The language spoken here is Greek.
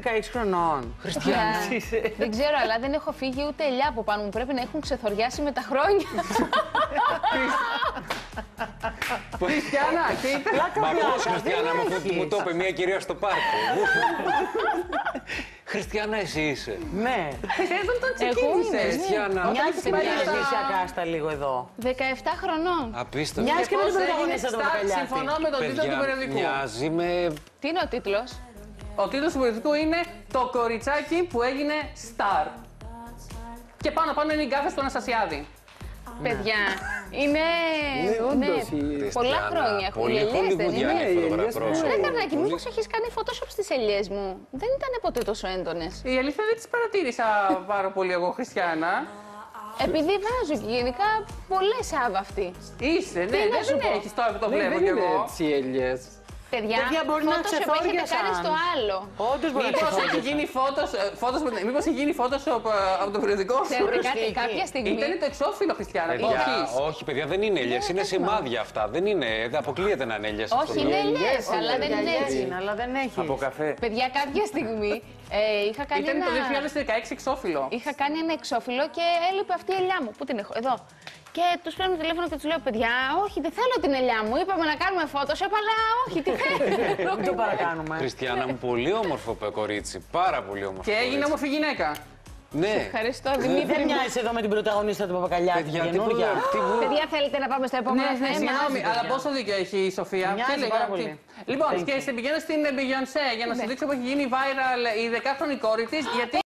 16 χρονών. Χριστιανά. Δεν ξέρω, αλλά δεν έχω φύγει ούτε ελιά από πάνω μου. Πρέπει να έχουν ξεθοριάσει με τα χρόνια. Χριστιανά, τι ήταν. Μα πώς, Χριστιανά, μου το είπε μια κυρία στο πάρκο. Χριστιανά, εσύ είσαι. Ναι. Χριστιανά, τον Εγώ ξεκίνησε. είμαι. Χριστιανά. Μοιάζει πάλι νησιακά στα λίγο εδώ. 17 χρονών. Απίστευτο. Μοιάζει και με την Πώς πρωταγωνίστρια του έγινε star, Μπακαλιάτη. συμφωνώ με τον τίτλο του περιοδικού. Μοιάζει με... Τι είναι ο τίτλος? Ο τίτλος του περιοδικού είναι «Το κοριτσάκι που έγινε star». Και πάνω είναι η γκάφες του Αναστασιάδη. Παιδιά, είναι. Ναι, όντως, πολλά χρόνια έχουν οι ελιές, δεν είναι? Ρε Καρνάκη, μήπως έχεις κάνει Photoshop στις ελιές μου? Δεν ήταν ποτέ τόσο έντονες. Η αλήθεια δεν τις παρατήρησα πάρα πολύ εγώ, Χριστιανά. Επειδή βάζω και γενικά πολλές άβαυτοι. Είσαι, ναι, να δεν σου την πω. έχεις τώρα που το Ναι, βλέπω δεν κι είναι εγώ. έτσι οι ελιές. Παιδιά, μπορεί να Photoshop έχετε ξεθόριασαν. κάνει στο άλλο. Όντως μπορεί να Μήπως έχει ξεχώριζε. γίνει μήπως έχει γίνει Photoshop από το περιοδικό σου. Ξέρετε κάτι, κάποια στιγμή. Ήταν το εξώφυλλο, Χριστιανά. Το Παιδιά, έχεις. όχι, παιδιά, δεν είναι ελιές, είναι σημάδια αυτά. Δεν είναι, αποκλείεται να είναι ελιές. Όχι, είναι ελιές, αλλά δεν είναι έτσι. Αλλά δεν έχει. Από καφέ. Παιδιά, κάποια στιγμή είχα κάνει Ήταν ένα... το 2016 εξώφυλλο. Είχα κάνει ένα εξώφυλλο και έλειπε αυτή η ελιά μου. Πού την έχω? Εδώ. Και τους παίρνω τηλέφωνο και τους λέω: παιδιά, όχι, δεν θέλω την ελιά μου. Είπαμε να κάνουμε Photoshop, αλλά όχι, τι θέλω. Μην το παρακάνουμε. Χριστιανά μου, πολύ όμορφο κορίτσι. Πάρα πολύ όμορφο. Και έγινε κορίτσι. όμορφη γυναίκα. Ναι. Ευχαριστώ, Δεν Δημήτρη. μοιάζει εδώ με την πρωταγωνίστρια του Παπακαλιάτη. Παιδιά, καινούργια. Παιδιά, θέλετε να πάμε στο επόμενο Ναι, θέμα? συγγνώμη, αλλά πόσο δίκιο έχει η Σοφία. Μοιάζει Τι λέει, πάρα τι- πολύ. Λοιπόν, και στην πηγαίνω στην Beyoncé για να σου δείξω που έχει γίνει viral η 10χρονη κόρη της, γιατί